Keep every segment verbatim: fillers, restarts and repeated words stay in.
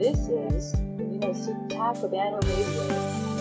This is Minos Takabano Radio.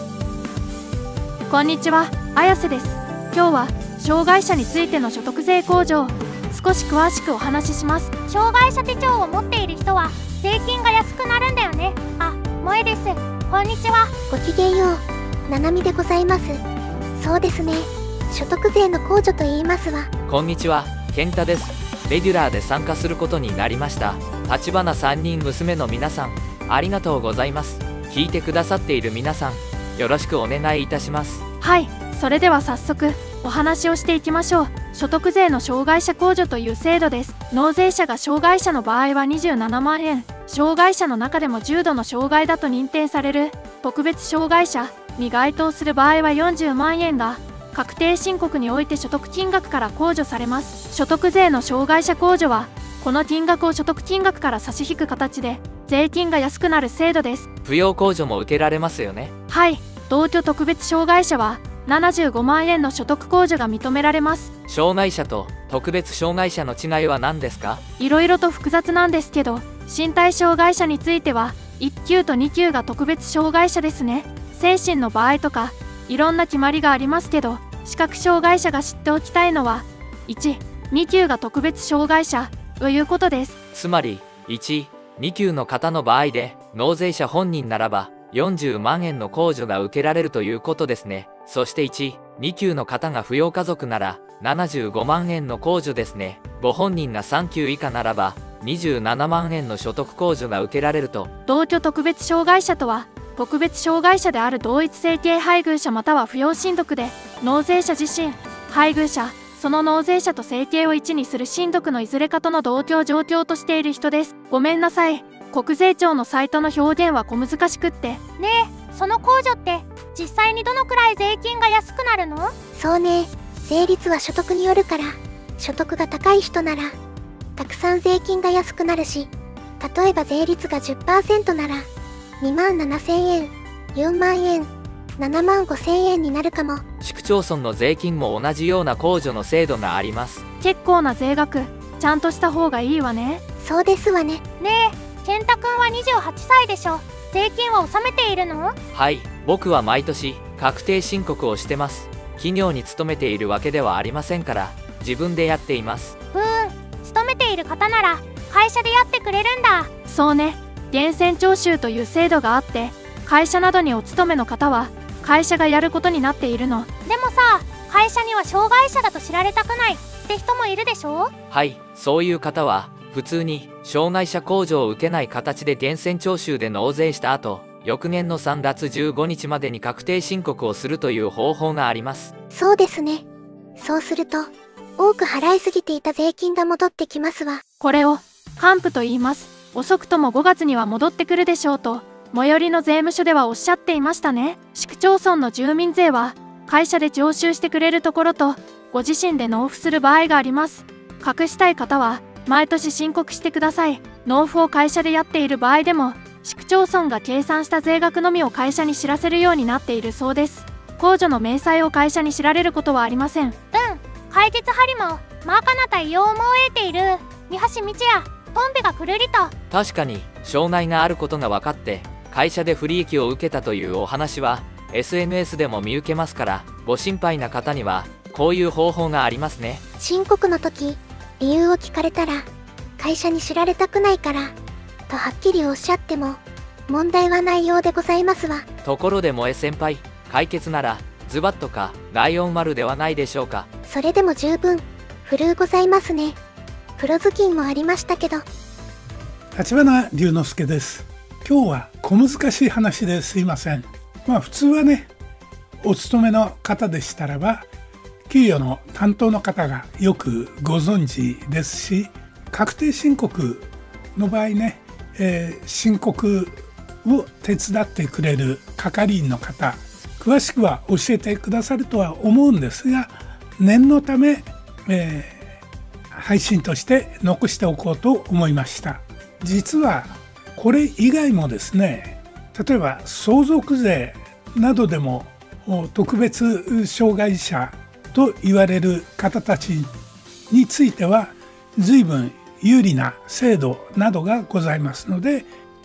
こんにちは、綾瀬です。今日は障害者についての所得税控除を少し詳しくお話しします。 障害者手帳を持っている人は税金が安くなるんだよね。あ、萌えです。こんにちは。 ごきげんよう、ななみでございます。そうですね、所得税の控除と言いますわ。 こんにちは、健太です。レギュラーで参加することになりました。立花さんにん娘の皆さん、ありがとうございます。聞いてくださっている皆さん、よろしくお願いいたします。 はい、それでは早速お話をしていきましょう。所得税の障害者控除という制度です。納税者が障害者の場合はにじゅうななまんえん、障害者の中でも重度の障害だと認定される特別障害者に該当する場合はよんじゅうまんえんが確定申告において所得金額から控除されます。所得税の障害者控除はこの金額を所得金額から差し引く形で税金が安くなる制度です。 扶養控除も受けられますよね。 はい、同居特別障害者はななじゅうごまんえんの所得控除が認められます。 障害者と特別障害者の違いは何ですか？ いろいろと複雑なんですけど、身体障害者についてはいっ級とに級が特別障害者ですね。精神の場合とかいろんな決まりがありますけど、視覚障害者が知っておきたいのはいち、に級が特別障害者ということです。 つまりいち、に級の方の場合で納税者本人ならばよんじゅうまんえんの控除が受けられるということですね。そしていち、に級の方が扶養家族ならななじゅうごまんえんの控除ですね。ご本人がさん級以下ならばにじゅうななまんえんの所得控除が受けられると。 同居特別障害者とは特別障害者である同一性系配偶者または扶養親族で、納税者自身、配偶者、その納税者と生計をいちにする親族のいずれかとの同居状況としている人です。ごめんなさい、国税庁のサイトの表現は小難しくって。 ねえ、その控除って実際にどのくらい税金が安くなるの？ そうね、税率は所得によるから、所得が高い人ならたくさん税金が安くなるし、例えば税率が じゅっパーセント ならにまんななせんえん、よんまんえん、ななまんごせんえんになるかも。 市区町村の税金も同じような控除の制度があります。 結構な税額、ちゃんとした方がいいわね。 そうですわね。 ねえ、健太くんはにじゅうはっさいでしょ。税金は納めているの？ はい、僕は毎年確定申告をしてます。企業に勤めているわけではありませんから自分でやっています。 うーん、勤めている方なら会社でやってくれるんだ。 そうね、源泉徴収という制度があって、会社などにお勤めの方は会社がやることになっているの。 でもさ、会社には障害者だと知られたくないって人もいるでしょ？ はい、そういう方は普通に障害者控除を受けない形で源泉徴収で納税した後、翌年のさんがつじゅうごにちまでに確定申告をするという方法があります。 そうですね。そうすると多く払いすぎていた税金が戻ってきますわ。 これを還付と言います。遅くともごがつには戻ってくるでしょうと最寄りの税務署ではおっしゃっていましたね。市区町村の住民税は会社で徴収してくれるところとご自身で納付する場合があります。隠したい方は毎年申告してください。納付を会社でやっている場合でも市区町村が計算した税額のみを会社に知らせるようになっているそうです。控除の明細を会社に知られることはありません。うん、 解決ハリもマーカナ対応も得ている三橋道也、ポンペがくるりと。 確かに障害があることが分かって会社で不利益を受けたというお話は エスエヌエス でも見受けますから、ご心配な方にはこういう方法がありますね。 申告の時理由を聞かれたら会社に知られたくないからとはっきりおっしゃっても問題はないようでございますわ。 ところで萌え先輩、解決ならズバッとかライオン丸ではないでしょうか。 それでも十分ふるうございますね。黒ずきんもありましたけど。 立花龍之介です。今日は小難しい話ですいません。まあ普通はね、お勤めの方でしたらば給与の担当の方がよくご存知ですし、確定申告の場合ね、えー、申告を手伝ってくれる係員の方、詳しくは教えてくださるとは思うんですが、念のため、えー、配信として残しておこうと思いました。実はこれ以外もですね、例えば相続税などでも特別障害者と言われる方たちについては随分有利な制度などがございますので、え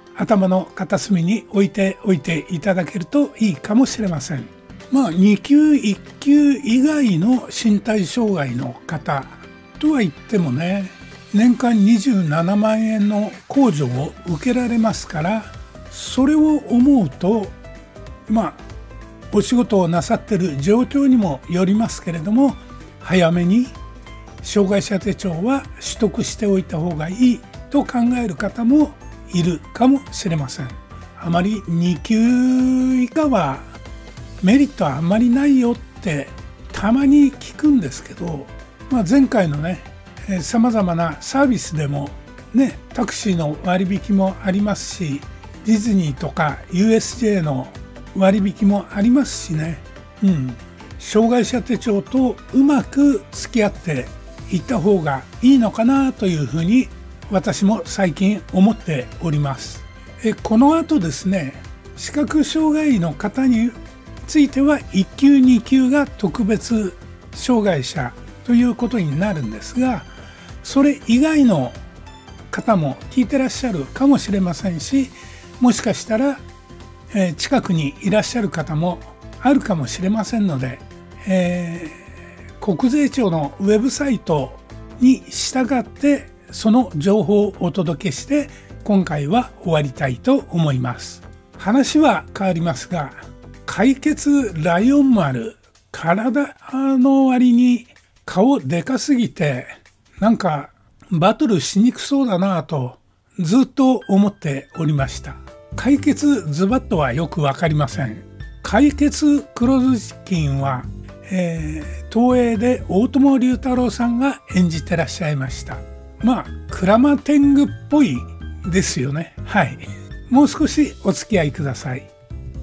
頭の片隅に置いておいていただけるといいかもしれません。まあに級いっ級以外の身体障害の方とは言ってもね、年間にじゅうななまんえんの控除を受けられますから、それを思うとまあお仕事をなさっている状況にもよりますけれども、早めに障害者手帳は取得しておいた方がいいと考える方もいるかもしれません。あまりに級以下はメリットはあんまりないよってたまに聞くんですけど、まあ、前回のねさまざまなサービスでもね、タクシーの割引もありますし、ディズニーとか ユーエスジェー の割引もありますしね、うん、障害者手帳とうまく付き合っていった方がいいのかなというふうに私も最近思っております。えこの後ですね、視覚障害の方についてはいっ級に級が特別障害者ということになるんですが、それ以外の方も聞いてらっしゃるかもしれませんし、もしかしたら、えー、近くにいらっしゃる方もあるかもしれませんので、えー、国税庁のウェブサイトに従ってその情報をお届けして今回は終わりたいと思います。話は変わりますが、解決ライオン丸、体の割に顔でかすぎてなんかバトルしにくそうだなぁとずっと思っておりました。解決ズバッとはよくわかりません。解決黒ずきんは、えー、東映で大友龍太郎さんが演じてらっしゃいました。まあクラマテングっぽいですよね。はい。もう少しお付き合いください。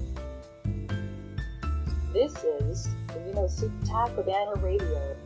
This is the Minosuk Takabana Radio.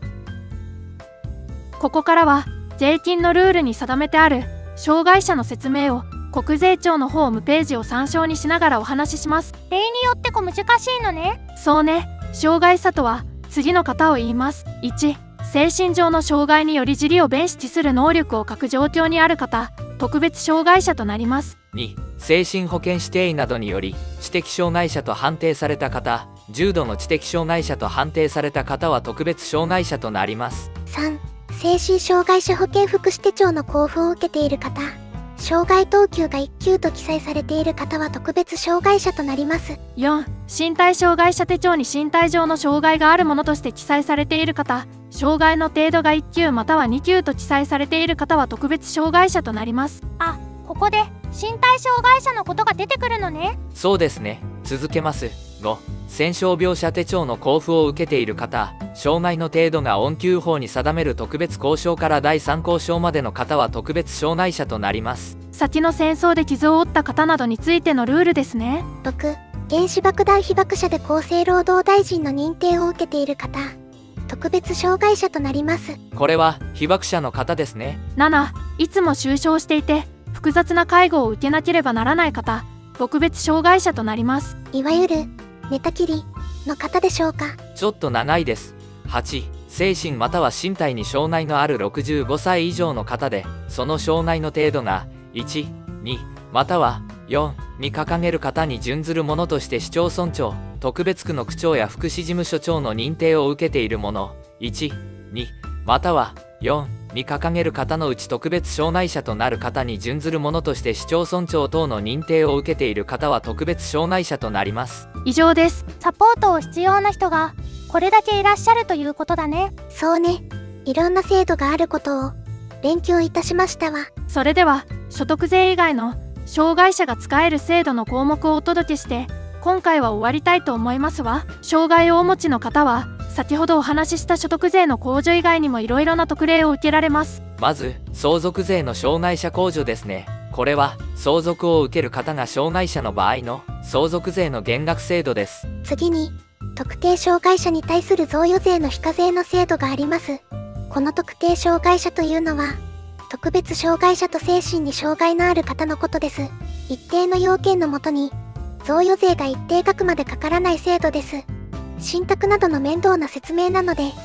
ここからは税金のルールに定めてある障害者の説明を国税庁のホームページを参照にしながらお話しします。 例によって小難しいのね。 そうね。障害者とは次の方を言います。いち、精神上の障害により自利を弁識する能力を欠く状況にある方、特別障害者となります。 に、精神保健指定医などにより知的障害者と判定された方、重度の知的障害者と判定された方は特別障害者となります。 さん、精神障害者保健福祉手帳の交付を受けている方、障害等級がいっ級と記載されている方は特別障害者となります。 よん、身体障害者手帳に身体上の障害があるものとして記載されている方、障害の程度がいっ級またはに級と記載されている方は特別障害者となります。 あ、ここで身体障害者のことが出てくるのね。 そうですね。続けます。ご、戦傷病者手帳の交付を受けている方、障害の程度が恩給法に定める特別交渉からだいさん交渉までの方は特別障害者となります。 先の戦争で傷を負った方などについてのルールですね。 ろく、原子爆弾被爆者で厚生労働大臣の認定を受けている方、特別障害者となります。 これは被爆者の方ですね。 なな、いつも就床していて複雑な介護を受けなければならない方、特別障害者となります。 いわゆる寝たきりの方でしょうか。 ちょっと長いです。はち、精神または身体に障害のあるろくじゅうごさい以上の方で、その障害の程度がいち、に、またはよんに掲げる方に準ずるものとして市町村長、特別区の区長や福祉事務所長の認定を受けているもの、いち、に、またはよんに掲げる方のうち特別障害者となる方に準ずるものとして市町村長等の認定を受けている方は特別障害者となります。 以上です。 サポートを必要な人がこれだけいらっしゃるということだね。 そうね。いろんな制度があることを勉強いたしましたわ。 それでは所得税以外の障害者が使える制度の項目をお届けして今回は終わりたいと思いますわ。障害をお持ちの方は先ほどお話しした所得税の控除以外にもいろいろな特例を受けられます。 まず相続税の障害者控除ですね。これは相続を受ける方が障害者の場合の相続税の減額制度です。 次に特定障害者に対する贈与税の非課税の制度があります。この特定障害者というのは特別障害者と精神に障害のある方のことです。一定の要件のもとに贈与税が一定額までかからない制度です。信託などの面倒な説明なので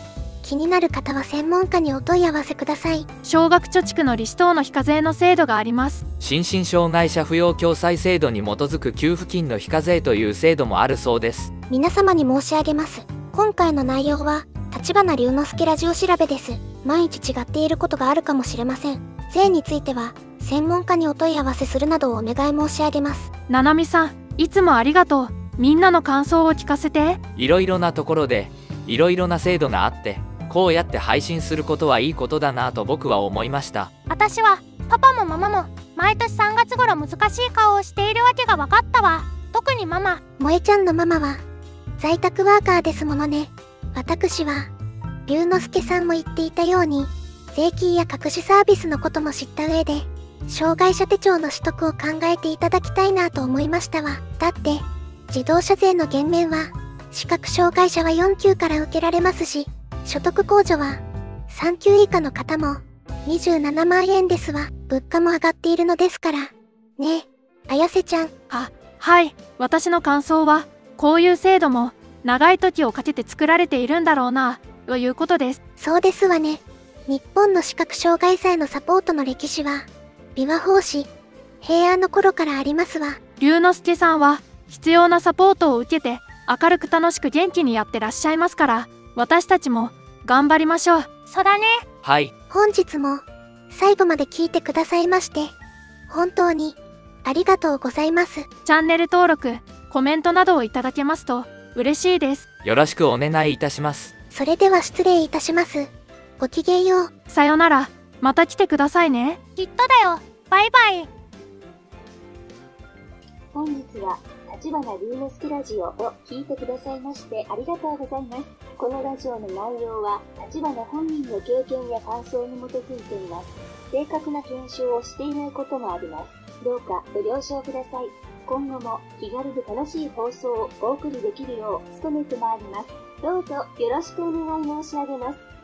気になる方は専門家にお問い合わせください。 少額貯蓄の利子等の非課税の制度があります。 心身障害者扶養共済制度に基づく給付金の非課税という制度もあるそうです。 皆様に申し上げます。今回の内容は立花龍之介ラジオ調べです。毎日違っていることがあるかもしれません。税については専門家にお問い合わせするなどをお願い申し上げます。 ななみさん、いつもありがとう。みんなの感想を聞かせて。 いろいろなところでいろいろな制度があって、こうやって配信することはいいことだなと僕は思いました。 私はパパもママも毎年さんがつ頃難しい顔をしているわけが分かったわ。特にママ。 萌えちゃんのママは在宅ワーカーですものね。私は龍之介さんも言っていたように税金や隠しサービスのことも知った上で障害者手帳の取得を考えていただきたいなと思いましたわ。だって自動車税の減免は視覚障害者はよん級から受けられますし、所得控除はさん級以下の方もにじゅうななまんえんですわ。物価も上がっているのですから。ねえ、綾瀬ちゃん。 は、はい。私の感想は、こういう制度も長い時をかけて作られているんだろうな、ということです。 そうですわね。日本の視覚障害者へのサポートの歴史は、琵琶法師、平安の頃からありますわ。 龍之介さんは、必要なサポートを受けて、明るく楽しく元気にやってらっしゃいますから、私たちも頑張りましょう。 そだね。 はい。 本日も最後まで聞いてくださいまして、本当にありがとうございます。 チャンネル登録、コメントなどをいただけますと嬉しいです。 よろしくお願いいたします。 それでは失礼いたします。ごきげんよう。 さよなら。また来てくださいね。 きっとだよ。バイバイ。 本日は立花龍之介ラジオを聞いてくださいましてありがとうございます。このラジオの内容は立花本人の経験や感想に基づいています。正確な検証をしていないこともあります。どうかご了承ください。今後も気軽で楽しい放送をお送りできるよう努めてまいります。どうぞよろしくお願い申し上げます。